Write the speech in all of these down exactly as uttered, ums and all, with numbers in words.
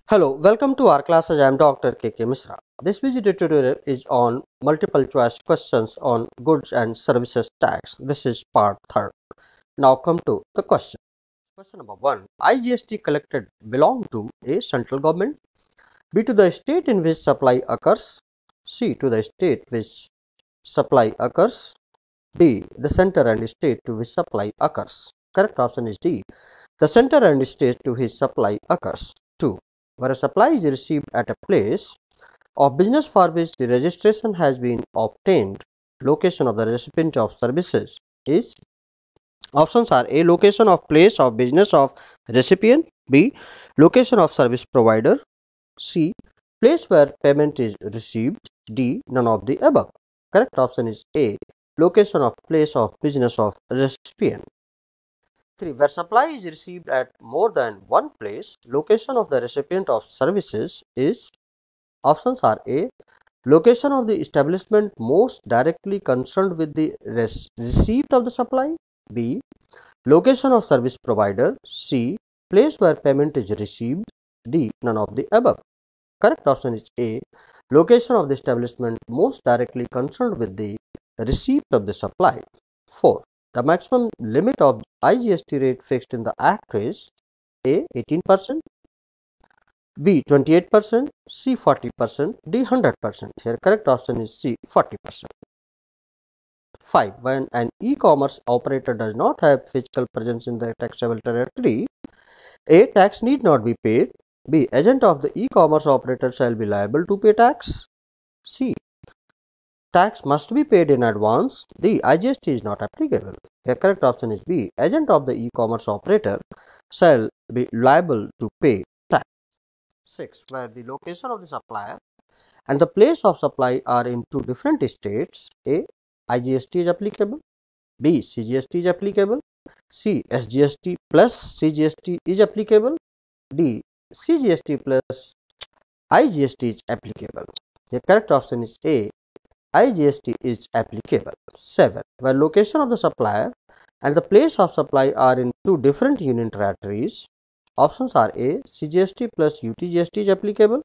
Hello, welcome to our classes. I am Doctor K K Misra. This video tutorial is on multiple choice questions on goods and services tax. This is part third. Now come to the question. Question number one. I G S T collected belong to A. Central government, B. To the state in which supply occurs, C. To the state which supply occurs, D. The center and state to which supply occurs. Correct option is D. The center and state to which supply occurs. two. Where a supply is received at a place of business for which the registration has been obtained, location of the recipient of services is. Options are A. Location of place of business of recipient, B. Location of service provider, C. Place where payment is received, D. None of the above. Correct option is A. Location of place of business of recipient. three. Where supply is received at more than one place, location of the recipient of services is. Options are A. Location of the establishment most directly concerned with the receipt of the supply, B. Location of service provider, C. Place where payment is received, D. None of the above. Correct option is A. Location of the establishment most directly concerned with the receipt of the supply. four. The maximum limit of I G S T rate fixed in the Act is A. eighteen percent, B. twenty-eight percent, C. forty percent, D. one hundred percent. Here correct option is C. forty percent. five. When an e-commerce operator does not have physical presence in the taxable territory, A. Tax need not be paid, B. Agent of the e-commerce operator shall be liable to pay tax, C. Tax must be paid in advance, D. I G S T is not applicable. The correct option is B. Agent of the e-commerce operator shall be liable to pay tax. six. Where the location of the supplier and the place of supply are in two different states, A. I G S T is applicable, B. C G S T is applicable, C. S G S T plus C G S T is applicable, D. C G S T plus I G S T is applicable. The correct option is A. I G S T is applicable. seven. Where location of the supplier and the place of supply are in two different union territories, options are A. C G S T plus U T G S T is applicable,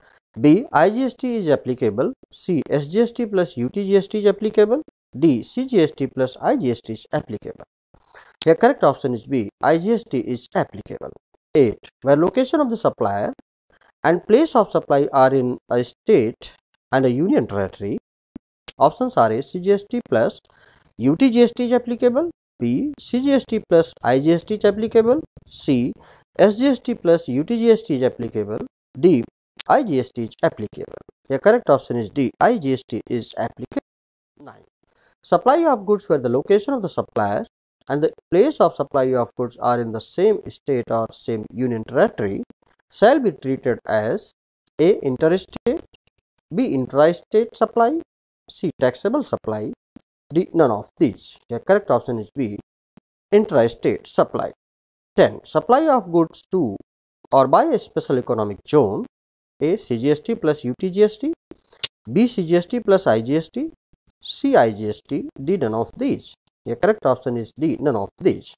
B. I G S T is applicable, C. S G S T plus U T G S T is applicable, D. C G S T plus I G S T is applicable. The correct option is B. I G S T is applicable. eight. Where location of the supplier and place of supply are in a state and a union territory, options are A. C G S T plus U T G S T is applicable, B. C G S T plus I G S T is applicable, C. S G S T plus U T G S T is applicable, D. I G S T is applicable. The correct option is D. I G S T is applicable. nine. Supply of goods where the location of the supplier and the place of supply of goods are in the same state or same union territory shall be treated as A. Interstate, B. Intrastate supply, C. Taxable supply, D. None of these. The correct option is B. Intrastate supply. ten. Supply of goods to or by a special economic zone, A. C G S T plus U T G S T, B. C G S T plus I G S T, C. I G S T, D. None of these. The correct option is D. None of these.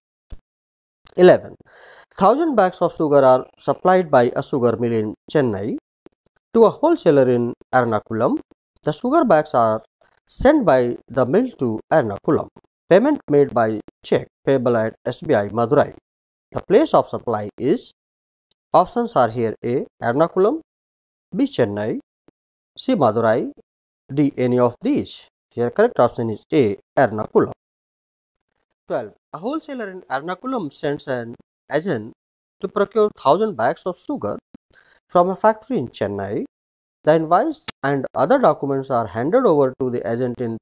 eleven. one thousand bags of sugar are supplied by a sugar mill in Chennai to a wholesaler in Ernakulam. The sugar bags are sent by the mill to Ernakulam. Payment made by check payable at S B I Madurai. The place of supply is. Options are here A. Ernakulam, B. Chennai, C. Madurai, D. Any of these. Here correct option is A. Ernakulam. twelve. A wholesaler in Ernakulam sends an agent to procure one thousand bags of sugar from a factory in Chennai. The invoice and other documents are handed over to the agent in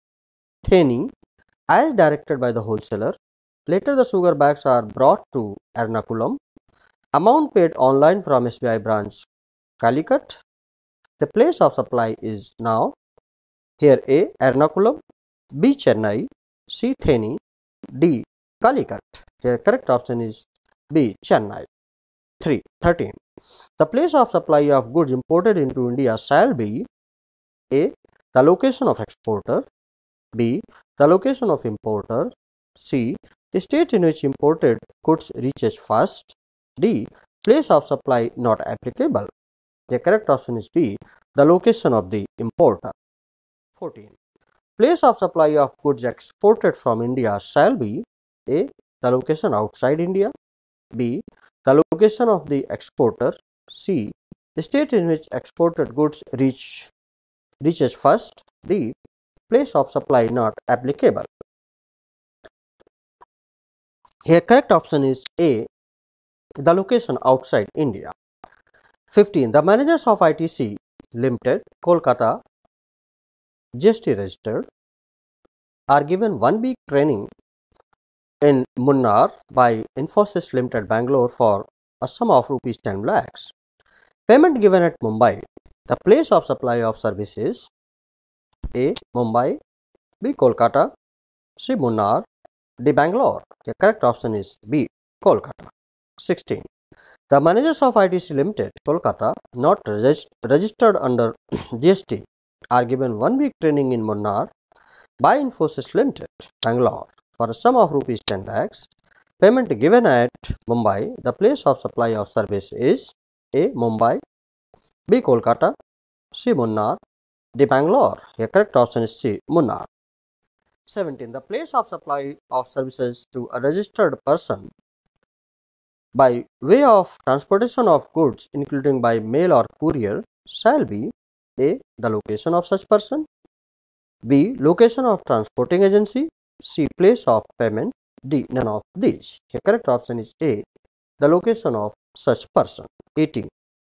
Theni as directed by the wholesaler. Later the sugar bags are brought to Ernakulam. Amount paid online from S B I branch Calicut. The place of supply is now here A. Ernakulam, B. Chennai, C. Theni, D. Calicut. Here correct option is B. Chennai. three. thirteen. The place of supply of goods imported into India shall be A. The location of exporter, B. The location of importer, C. The state in which imported goods reaches first, D. Place of supply not applicable. The correct option is B. The location of the importer. fourteen. Place of supply of goods exported from India shall be A. The location outside India. B. The location of the exporter. C. The state in which exported goods reach reaches first. D. Place of supply not applicable. Here correct option is A. The location outside India. fifteen. The managers of I T C Limited, Kolkata, G S T registered, are given one week training in Munnar by Infosys Limited, Bangalore for a sum of rupees ten lakhs. Payment given at Mumbai. The place of supply of services A. Mumbai, B. Kolkata, C. Munnar, D. Bangalore. The correct option is B. Kolkata. sixteen. The managers of I T C Limited, Kolkata, not regist registered under G S T, are given one week training in Munnar by Infosys Limited, Bangalore, for a sum of rupees ten lakhs. Payment given at Mumbai. The place of supply of service is A. Mumbai, B. Kolkata, C. Munnar, D. Bangalore. The correct option is C. Munnar. seventeen. The place of supply of services to a registered person by way of transportation of goods, including by mail or courier, shall be A. The location of such person, B. Location of transporting agency, C. Place of payment, D. None of these. The correct option is A. The location of such person. eighteen.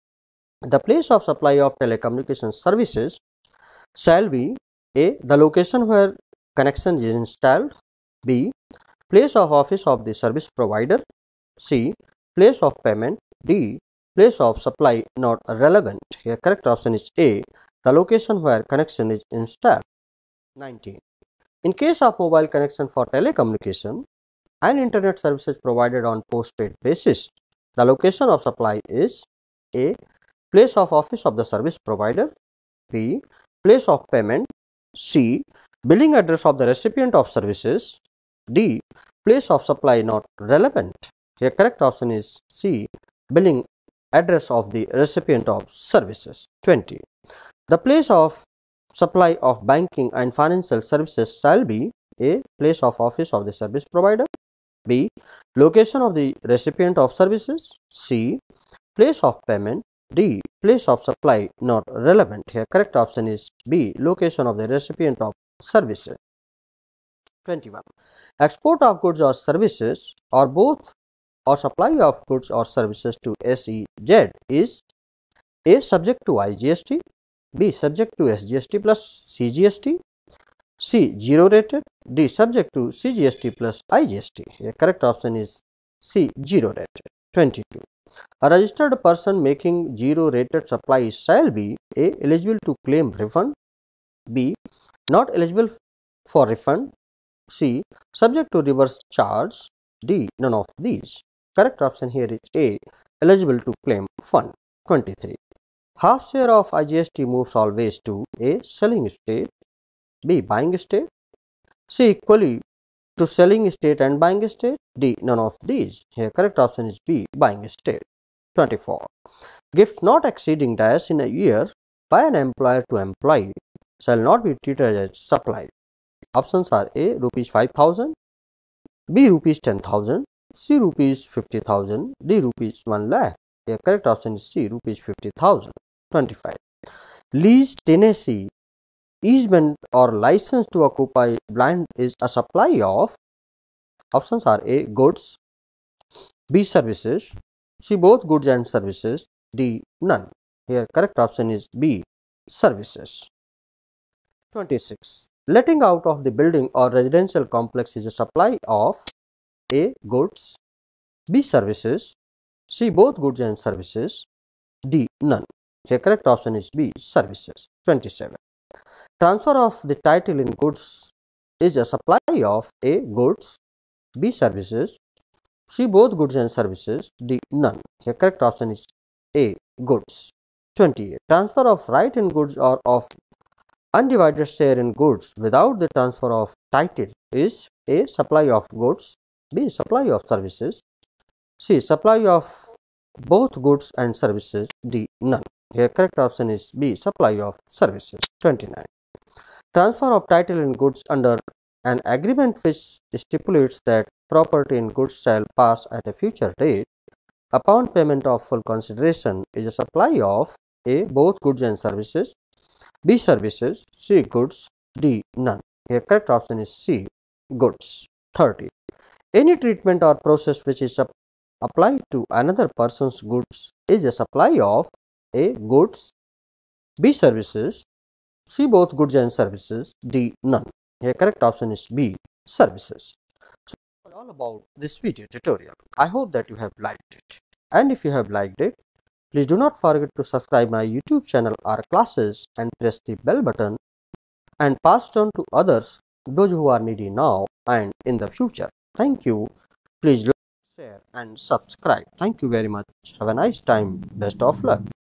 The place of supply of telecommunication services shall be A. The location where connection is installed, B. Place of office of the service provider, C. Place of payment, D. Place of supply not relevant. Here correct option is A. The location where connection is installed. nineteen. In case of mobile connection for telecommunication and internet services provided on postpaid basis, the location of supply is A. Place of office of the service provider, B. Place of payment, C. Billing address of the recipient of services, D. Place of supply not relevant. Here correct option is C. Billing address of the recipient of services. twenty. The place of supply of banking and financial services shall be A. Place of office of the service provider, B. Location of the recipient of services, C. Place of payment, D. Place of supply not relevant. Here correct option is B. Location of the recipient of services. twenty-one. Export of goods or services or both or supply of goods or services to S E Z is A. Subject to I G S T, B. Subject to S G S T plus C G S T, C. Zero rated, D. Subject to C G S T plus I G S T. The correct option is C. Zero rated. twenty-two. A registered person making zero rated supply shall be A. Eligible to claim refund, B. Not eligible for refund, C. Subject to reverse charge, D. None of these. Correct option here is A. Eligible to claim fund. twenty-three. Half share of I G S T moves always to A. Selling state, B. Buying state, C. Equally to selling state and buying state, D. None of these. Here correct option is B. Buying state. twenty-four. Gift not exceeding dash in a year by an employer to employee shall not be treated as supply. Options are A. Rupees five thousand, B. Rupees ten thousand, C. Rupees fifty thousand, D. Rupees one lakh. The correct option is C. Rupees fifty thousand. twenty-five. Lease, tenancy, easement or license to occupy land is a supply of. Options are A. Goods, B. Services, C. Both goods and services, D. None. Here correct option is B. Services. twenty-six. Letting out of the building or residential complex is a supply of A. Goods, B. Services, C. Both goods and services, D. None. Here correct option is B. Services. twenty-seven. Transfer of the title in goods is a supply of A. Goods, B. Services, C. Both goods and services, D. None. Here correct option is A. Goods. twenty-eight. Transfer of right in goods or of undivided share in goods without the transfer of title is A. Supply of goods, B. Supply of services, C. Supply of both goods and services. D. None. Here correct option is B. Supply of services. twenty-nine. Transfer of title in goods under an agreement which stipulates that property in goods shall pass at a future date upon payment of full consideration is a supply of A. Both goods and services, B. Services, C. Goods, D. None. Here correct option is C. Goods. thirty. Any treatment or process which is applied to another person's goods is a supply of A. Goods, B. Services, C. Both goods and services, D. None. Here correct option is B. Services. So all about this video tutorial. I hope that you have liked it. And if you have liked it, please do not forget to subscribe my YouTube channel R Classes and press the bell button and pass it on to others, those who are needy now and in the future. Thank you. Please like, share and subscribe. Thank you very much. Have a nice time. Best of luck.